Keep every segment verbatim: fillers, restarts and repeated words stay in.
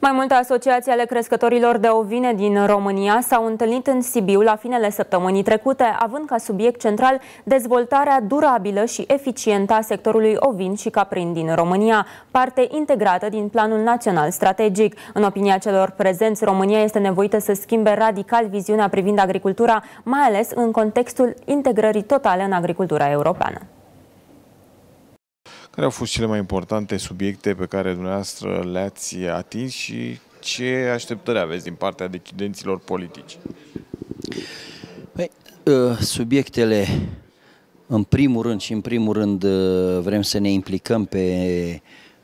Mai multe asociații ale crescătorilor de ovine din România s-au întâlnit în Sibiu la finele săptămânii trecute, având ca subiect central dezvoltarea durabilă și eficientă a sectorului ovin și caprin din România, parte integrată din Planul Național Strategic. În opinia celor prezenți, România este nevoită să schimbe radical viziunea privind agricultura, mai ales în contextul integrării totale în agricultura europeană. Care au fost cele mai importante subiecte pe care dumneavoastră le-ați atins și ce așteptări aveți din partea decidenților politici? Păi, subiectele, în primul rând și în primul rând vrem să ne implicăm pe,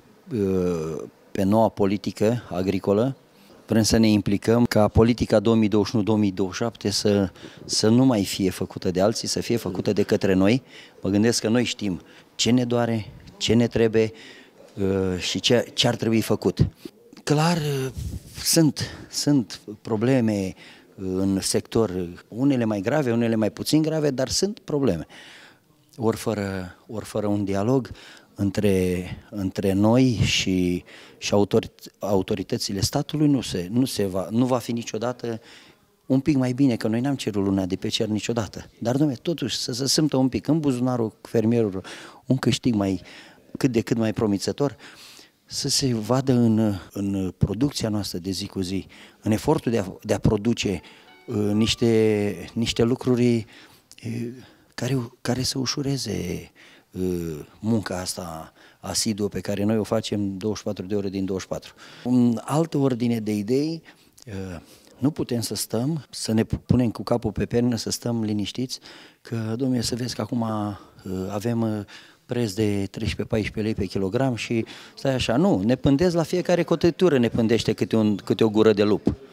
pe noua politică agricolă. Vrem să ne implicăm ca politica două mii douăzeci și unu două mii douăzeci și șapte să, să nu mai fie făcută de alții, să fie făcută de către noi. Mă gândesc că noi știm ce ne doare, ce ne trebuie uh, și ce, ce ar trebui făcut. Clar, uh, sunt, sunt probleme în sector, unele mai grave, unele mai puțin grave, dar sunt probleme. Ori fără, ori fără un dialog între, între noi și, și autoritățile statului nu, se, nu, se va, nu va fi niciodată un pic mai bine, că noi n-am cerut luna de pe cer niciodată. Dar, dom'le, totuși să se simtă un pic în buzunarul fermierului un câștig mai, cât de cât mai promițător, să se vadă în, în producția noastră de zi cu zi, în efortul de a, de a produce uh, niște, niște lucruri uh, care, care să ușureze uh, munca asta asiduă pe care noi o facem douăzeci și patru de ore din douăzeci și patru. În altă ordine de idei, uh, nu putem să stăm, să ne punem cu capul pe pernă, să stăm liniștiți, că, dom'le, să vezi că acum uh, avem uh, preț de treisprezece paisprezece lei pe kilogram și stai așa, nu, ne pândesc la fiecare cotitură, ne pândește câte, un, câte o gură de lup.